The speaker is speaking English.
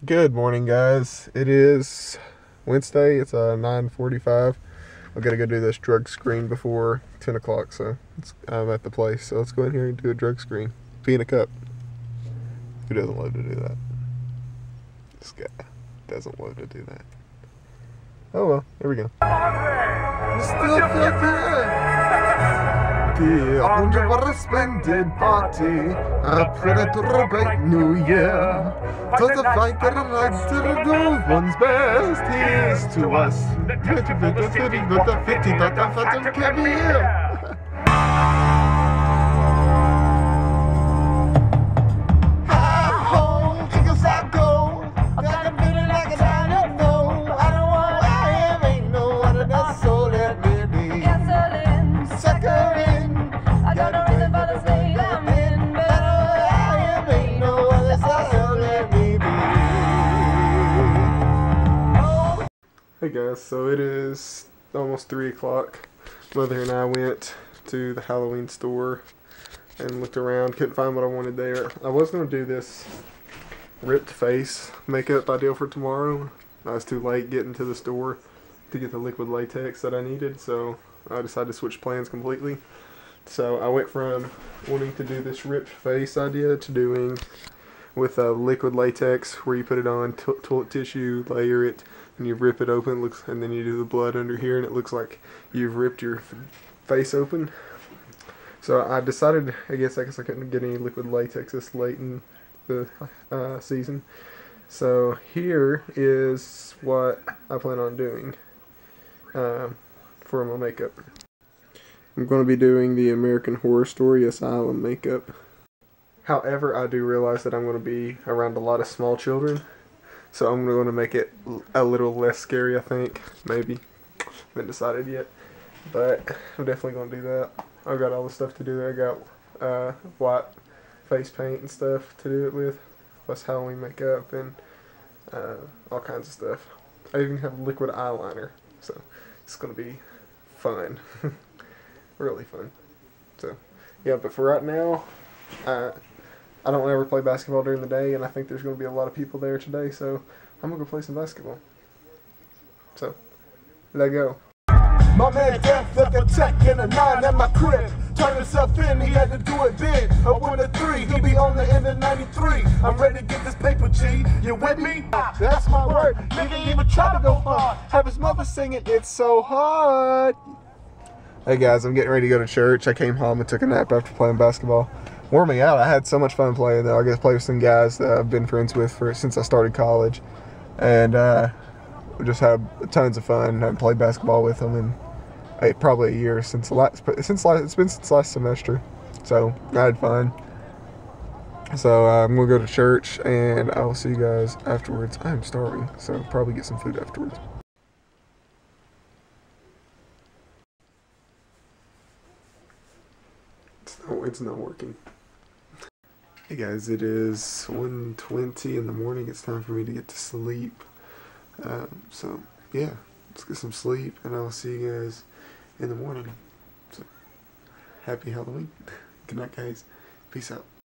Good morning, guys. It is Wednesday. It's 9:45. I've got to go do this drug screen before 10 o'clock, so I'm at the place. So let's go in here and do a drug screen. Pee in a cup. Who doesn't love to do that? This guy doesn't love to do that. Oh well, here we go. Still feel good. The 100 splendid party, a predator bright new year. Twas the fight that rides to the one's best. Here's to us. But the 50 that I thought can be here. Hey guys, so it is almost 3 o'clock. Mother and I went to the Halloween store and looked around, couldn't find what I wanted there. I was going to do this ripped face makeup ideal for tomorrow. I was too late getting to the store to get the liquid latex that I needed, so I decided to switch plans completely. So I went from wanting to do this ripped face idea to doing with a liquid latex where you put it on toilet tissue, layer it, and you rip it open, and then you do the blood under here, and it looks like you've ripped your face open. So I decided, I guess I couldn't get any liquid latex this late in the season. So here is what I plan on doing for my makeup. I'm going to be doing the American Horror Story Asylum makeup. However, I do realize that I'm going to be around a lot of small children, so I'm going to make it a little less scary, I think. Maybe. Haven't decided yet. But I'm definitely going to do that. I've got all the stuff to do there. I got white face paint and stuff to do it with, plus Halloween makeup and all kinds of stuff. I even have liquid eyeliner, so it's going to be fun. Really fun. So, yeah, but for right now, I don't ever play basketball during the day, and I think there's going to be a lot of people there today, so I'm going to go play some basketball. So, let go. My man Death left a tech and a 9 at my crib. Turned himself in, he had to do it big. Up with a 3, he be on the end of 93. I'm ready to get this paper, G. You with me? That's my word. Nigga even try to go hard. Have his mother singing, it's so hard. Hey guys, I'm getting ready to go to church. I came home and took a nap after playing basketball. Warming out, I had so much fun playing though. I get to play with some guys that I've been friends with since I started college. And we just had tons of fun. I played basketball with them in probably a year since last semester. So I had fun. So I'm going to go to church and I will see you guys afterwards. I'm starving, so I'll probably get some food afterwards. It's not working. Hey guys, it is 1:20 in the morning. It's time for me to get to sleep. So yeah, let's get some sleep and I'll see you guys in the morning. So happy Halloween. Good night guys. Peace out.